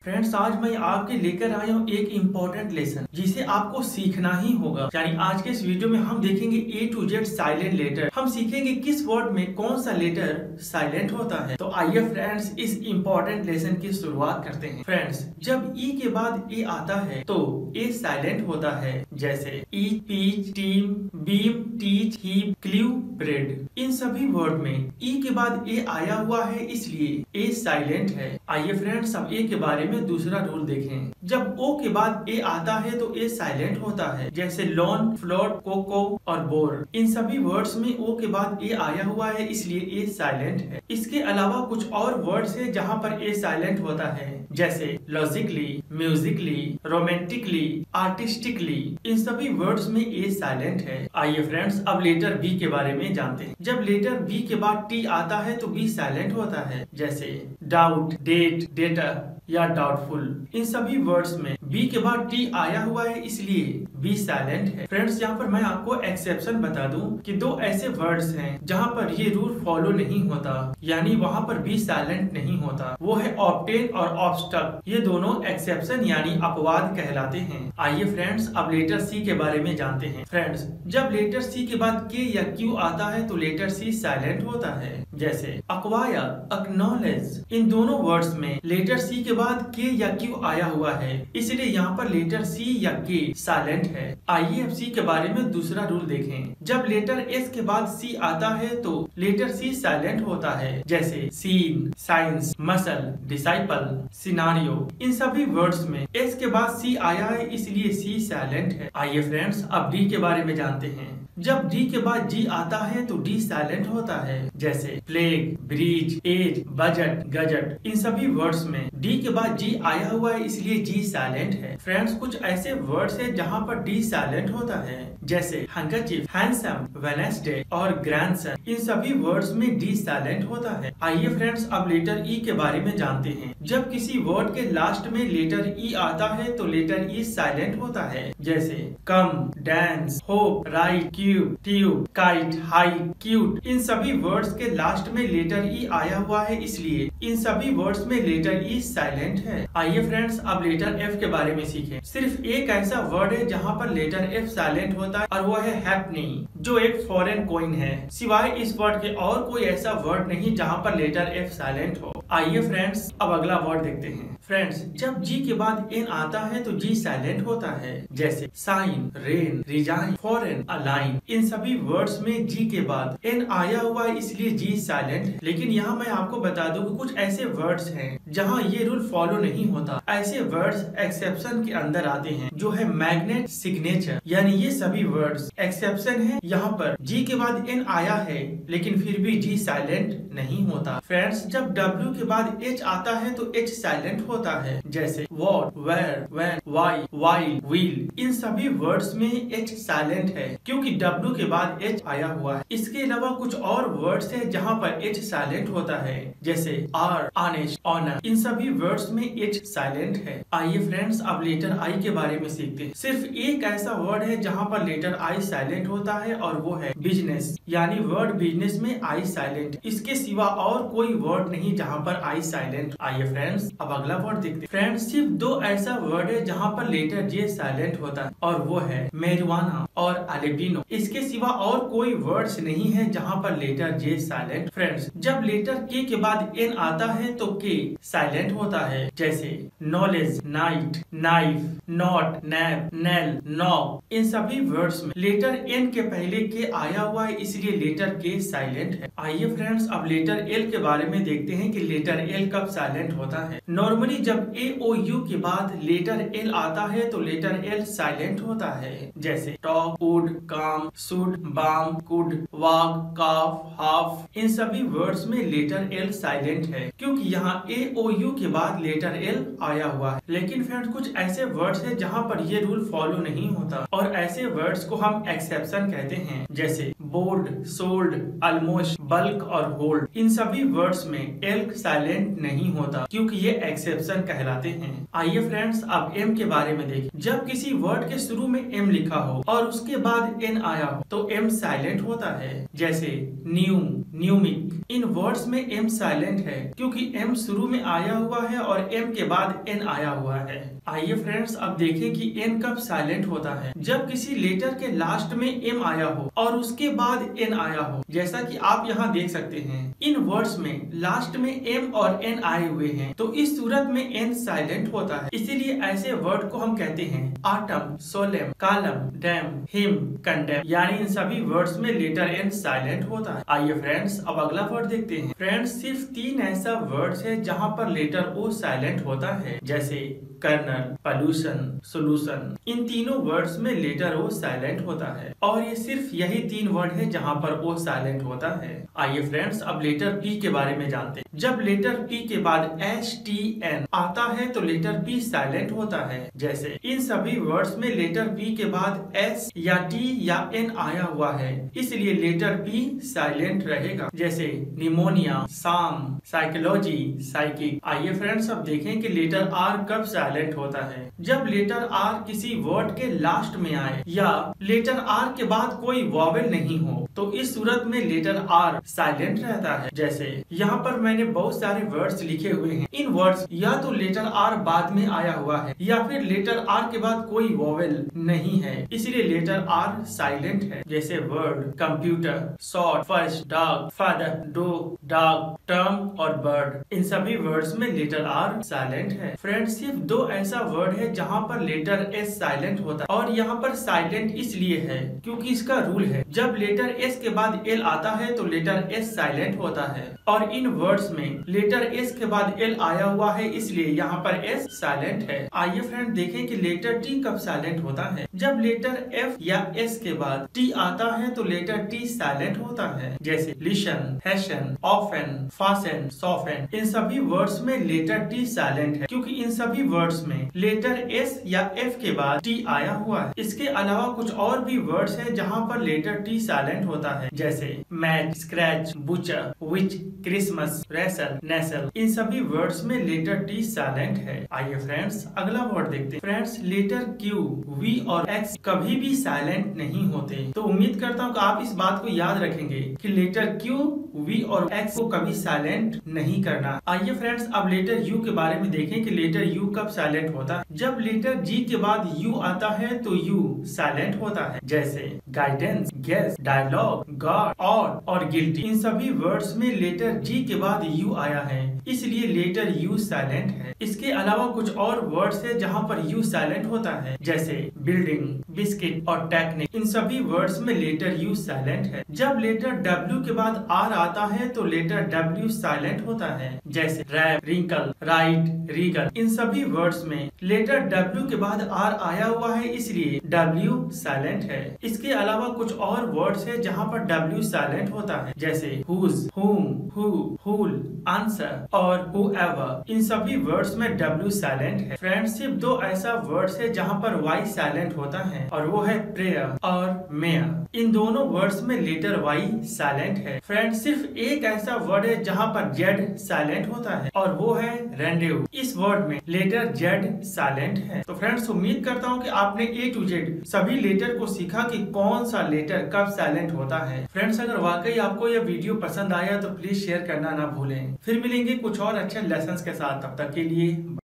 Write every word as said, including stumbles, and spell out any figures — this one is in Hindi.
फ्रेंड्स, आज मैं आपके लेकर आया हूँ एक इम्पोर्टेंट लेसन जिसे आपको सीखना ही होगा। यानी आज के इस वीडियो में हम देखेंगे A to Z silent letter. हम सीखेंगे किस वर्ड में कौन सा लेटर साइलेंट होता है। तो आइए फ्रेंड्स, इस इम्पोर्टेंट लेसन की शुरुआत करते हैं। फ्रेंड्स, जब ई के बाद ए आता है तो ए साइलेंट होता है, जैसे eat, peach, team, beam, teach, heap, clue, bread. इन सभी वर्ड में ई के बाद ए आया हुआ है, इसलिए ए साइलेंट है। आइए फ्रेंड्स, अब ए के बारे में दूसरा रूल देखें। जब ओ के बाद ए आता है तो ए साइलेंट होता है, जैसे लॉन, फ्लोट, कोको और बोर। इन सभी वर्ड्स में ओ के बाद ए आया हुआ है, इसलिए ए साइलेंट है। इसके अलावा कुछ और वर्ड्स है जहाँ पर ए साइलेंट होता है, जैसे लॉजिकली, म्यूजिकली, रोमांटिकली, आर्टिस्टिकली। इन सभी वर्ड्स में ए साइलेंट है। आइए फ्रेंड्स, अब लेटर बी के बारे में जानते हैं। जब लेटर बी के बाद टी आता है तो बी साइलेंट होता है, जैसे डाउट, डेट, डेटा या डाउटफुल। इन सभी वर्ड्स में बी के बाद टी आया हुआ है, इसलिए बी साइलेंट है। फ्रेंड्स, यहाँ पर मैं आपको एक्सेप्शन बता दूं कि दो ऐसे वर्ड्स हैं जहाँ पर ये रूल फॉलो नहीं होता, यानी वहाँ पर बी साइलेंट नहीं होता। वो है ऑब्टेन और ऑब्स्टक। ये दोनों एक्सेप्शन यानी अपवाद कहलाते हैं। आइए फ्रेंड्स, अब लेटर सी के बारे में जानते हैं। फ्रेंड्स, जब लेटर सी के बाद के या क्यू आता है तो लेटर सी साइलेंट होता है, जैसे अक्वायर, एक्नॉलेज। इन दोनों वर्ड्स में लेटर सी के बाद के या क्यू आया हुआ है, इसलिए यहाँ पर लेटर सी या के साइलेंट है। आइए अब सी के बारे में दूसरा रूल देखें। जब लेटर एस के बाद सी आता है तो लेटर सी साइलेंट होता है, जैसे scene, science, muscle, disciple, scenario. इन सभी वर्ड्स में एस के बाद सी आया है, इसलिए सी साइलेंट है। आइए फ्रेंड्स, अब डी के बारे में जानते हैं। जब डी के बाद जी आता है तो डी साइलेंट होता है, जैसे pledge, bridge, edge, budget, gadget. इन सभी वर्ड्स में डी के बाद जी आया हुआ है, इसलिए जी साइलेंट है। फ्रेंड्स, कुछ ऐसे वर्ड्स हैं जहाँ पर डी साइलेंट होता है, जैसे हैंकरचीफ, हैंडसम, वेडनेसडे और ग्रैंडसन। इन सभी वर्ड्स में डी साइलेंट होता है। आइए फ्रेंड्स, अब लेटर ई के बारे में जानते हैं। जब किसी वर्ड के लास्ट में लेटर ई आता है तो लेटर ई साइलेंट होता है, जैसे come, dance, hope, write, cube, tube, kite, height, cute. इन सभी वर्ड्स के लास्ट में लेटर ई आया हुआ है, इसलिए इन सभी वर्ड्स में लेटर ई साइलेंट है। आइए फ्रेंड्स, अब लेटर एफ के बारे में सीखें। सिर्फ एक ऐसा वर्ड है जहाँ पर लेटर एफ साइलेंट होता है, और वो है हैपनी, जो एक फॉरेन कॉइन है। सिवाय इस वर्ड के और कोई ऐसा वर्ड नहीं जहाँ पर लेटर एफ साइलेंट हो। आइए फ्रेंड्स, अब अगला वर्ड देखते हैं। फ्रेंड्स, जब जी के बाद एन आता है तो जी साइलेंट होता है, जैसे sign, reign, resign, foreign, align. इन सभी वर्ड्स में जी के बाद एन आया हुआ है, इसलिए जी साइलेंट है। लेकिन यहाँ मैं आपको बता दूं कि कुछ ऐसे वर्ड्स हैं जहाँ ये रूल फॉलो नहीं होता। ऐसे वर्ड्स एक्सेप्शन के अंदर आते हैं, जो है मैग्नेट, सिग्नेचर। यानी ये सभी वर्ड्स एक्सेप्शन है। यहाँ पर जी के बाद एन आया है, लेकिन फिर भी जी साइलेंट नहीं होता। फ्रेंड्स, जब डब्ल्यू के बाद एच आता है तो एच साइलेंट होता है, जैसे what, where, when, why, while, wheel. इन सभी वर्ड्स में एच साइलेंट है, क्योंकि डब्ल्यू के बाद एच आया हुआ है। इसके अलावा कुछ और वर्ड्स है जहाँ पर एच साइलेंट होता है, जैसे आर, ऑनेस्ट, ऑनर। इन सभी वर्ड्स में एच साइलेंट है। आइए फ्रेंड्स, अब लेटर आई के बारे में सीखते हैं। सिर्फ एक ऐसा वर्ड है जहाँ पर लेटर आई साइलेंट होता है, और वो है बिजनेस। यानी वर्ड बिजनेस में आई साइलेंट। इसके सिवा और कोई वर्ड नहीं जहाँ पर आई साइलेंट। आइए फ्रेंड्स, अब अगला वर्ड देखते हैं। फ्रेंड्स, सिर्फ दो ऐसा वर्ड है जहाँ पर लेटर जे साइलेंट होता है, और वो है मैरिजुआना और अल्बिनो। इसके सिवा और कोई वर्ड्स नहीं है जहाँ पर लेटर जे साइलेंट। फ्रेंड्स, जब लेटर के के बाद एन आता है तो के साइलेंट होता है, जैसे knowledge, knight, knife, knot, knap, knell, knock. इन सभी वर्ड्स में लेटर एन के पहले के आया हुआ है, इसलिए लेटर के साइलेंट है। आइए फ्रेंड्स, अब लेटर एल के बारे में देखते हैं कि लेटर एल कब साइलेंट होता है। नॉर्मली जब ए ओ यू के बाद लेटर एल आता है तो लेटर एल साइलेंट होता है, जैसे talk, would, calm, should, balm, could, walk, calf, half. इन सभी वर्ड्स में लेटर एल साइलेंट है, क्योंकि यहाँ ए ओ यू के बाद लेटर एल आया हुआ है। लेकिन फ्रेंड्स, कुछ ऐसे वर्ड्स है जहाँ पर ये रूल फॉलो नहीं होता, और ऐसे वर्ड्स को हम एक्सेप्शन कहते हैं, जैसे बोर्ड, सोल्ड, ऑलमोस्ट, बल्क और होल्ड। इन सभी वर्ड्स में एल साइलेंट नहीं होता, क्योंकि ये एक्सेप्शन इंसेप्शन कहलाते हैं। आइए फ्रेंड्स अब एम के बारे में देखें। जब किसी वर्ड के शुरू में एम लिखा हो और उसके बाद एन आया हो तो एम साइलेंट होता है। जैसे न्यू, न्यूमिक। इन वर्ड्स में एम साइलेंट है क्योंकि एम शुरू में आया हुआ है और एम के बाद एन आया हुआ है। आइए फ्रेंड्स अब देखें कि एन कब साइलेंट होता है। जब किसी लेटर के लास्ट में एम आया हो और उसके बाद एन आया हो, जैसा कि आप यहाँ देख सकते हैं। इन वर्ड्स में लास्ट में एम और एन आए हुए हैं तो इस सूरत में एन साइलेंट होता है। इसीलिए ऐसे वर्ड को हम कहते हैं autumn, solemn, column, damn, hymn, condemn. यानी इन सभी वर्ड्स में लेटर एन साइलेंट होता है। आइए फ्रेंड्स अब अगला वर्ड देखते हैं। फ्रेंड्स सिर्फ तीन ऐसा वर्ड्स है जहाँ पर लेटर ओ साइलेंट होता है, जैसे कर्नल, पॉल्यूशन, सोल्यूशन। इन तीनों वर्ड्स में लेटर ओ साइलेंट होता है और ये सिर्फ यही तीन वर्ड है जहाँ पर ओ साइलेंट होता है। आइए फ्रेंड्स अब लेटर पी के बारे में जानते हैं। जब लेटर पी के बाद एच टी एन आता है तो लेटर पी साइलेंट होता है। जैसे इन सभी वर्ड्स में लेटर पी के बाद एस या टी या एन आया हुआ है, इसलिए लेटर पी साइलेंट रहेगा। जैसे निमोनिया, साम, साइकोलॉजी, साइकिक। आइए फ्रेंड्स अब देखें कि लेटर आर कब साइलेंट होता है। जब लेटर आर किसी वर्ड के लास्ट में आए या लेटर आर के बाद कोई वॉवेल नहीं हो तो इस सूरत में लेटर आर साइलेंट रहता है। जैसे यहाँ पर मैंने बहुत सारे वर्ड्स लिखे हुए हैं। इन वर्ड्स या तो लेटर आर बाद में आया हुआ है या फिर लेटर आर के बाद कोई वॉवेल नहीं है, इसलिए लेटर आर साइलेंट है। जैसे word computer, short, first, dog, father, door, dog, term और बर्ड। इन सभी वर्ड्स में लेटर आर साइलेंट है। फ्रेंड्स सिर्फ दो ऐसा वर्ड है जहाँ पर लेटर एस साइलेंट होता है और यहाँ पर साइलेंट इसलिए है क्योंकि इसका रूल है जब लेटर एस के बाद एल आता है तो लेटर एस साइलेंट होता है और इन वर्ड्स में लेटर एस के बाद एल आया हुआ है इसलिए यहाँ पर एस साइलेंट है। आइए फ्रेंड देखें कि लेटर टी कब साइलेंट होता है। जब लेटर एफ या एस के बाद टी आता है तो लेटर टी साइलेंट होता है। जैसे listen, hasten, often, fasten, soften. इन सभी वर्ड्स में लेटर टी साइलेंट है क्योंकि इन सभी वर्ड्स में लेटर एस या एफ के बाद टी आया हुआ है। इसके अलावा कुछ और भी वर्ड्स है जहाँ पर लेटर टी साइलेंट होता है, जैसे match, scratch, butcher, witch, Christmas, wrestle, nestle. इन सभी वर्ड्स में लेटर टी साइलेंट है। आइए फ्रेंड्स अगला वर्ड देखते हैं। फ्रेंड्स लेटर क्यू, वी और एक्स कभी भी साइलेंट नहीं होते। तो उम्मीद करता हूँ कि आप इस बात को याद रखेंगे कि लेटर क्यू, वी और एक्स को कभी साइलेंट नहीं करना। आइए फ्रेंड्स अब लेटर यू के बारे में देखें कि लेटर यू कब साइलेंट होता है। जब लेटर जी के बाद यू आता है तो यू साइलेंट होता है। जैसे गाइडेंस, गेस, डायलॉग, गॉड, और और गिल्टी। इन सभी वर्ड्स में लेटर जी के बाद यू आया है इसलिए लेटर यू साइलेंट है। इसके अलावा कुछ और वर्ड्स है जहाँ पर यू साइलेंट होता है, जैसे बिल्डिंग, बिस्किट और टेक्निक। इन सभी वर्ड्स में लेटर यू साइलेंट है। जब लेटर डब्ल्यू के बाद आर आता है तो लेटर डब्ल्यू साइलेंट होता है। जैसे रैप, रिंकल, राइट, रीगल। इन सभी वर्ड्स में लेटर डब्ल्यू के बाद आर आया हुआ है इसलिए डब्ल्यू साइलेंट है। इसके अलावा कुछ और वर्ड्स है जहाँ पर डब्ल्यू साइलेंट होता है, जैसे whose, whom, who, whole, answer और हुएवर। इन सभी वर्ड्स में डब्ल्यू साइलेंट है। फ्रेंड्स सिर्फ दो ऐसा वर्ड्स है जहाँ पर वाई साइलेंट होता है और वो है प्रेयर और मेयर। इन दोनों वर्ड्स में लेटर वाई साइलेंट है। फ्रेंड्स सिर्फ एक ऐसा वर्ड है जहाँ पर जेड साइलेंट होता है और वो है रेंडेव। इस वर्ड में लेटर जेड साइलेंट है। तो फ्रेंड्स उम्मीद करता हूँ कि आपने ए टू जेड सभी लेटर को सीखा कि कौन सा लेटर कब साइलेंट होता है। फ्रेंड्स अगर वाकई आपको यह वीडियो पसंद आया तो प्लीज शेयर करना ना भूलें। फिर मिलेंगे कुछ और अच्छे लेसन्स के साथ, तब तक के लिए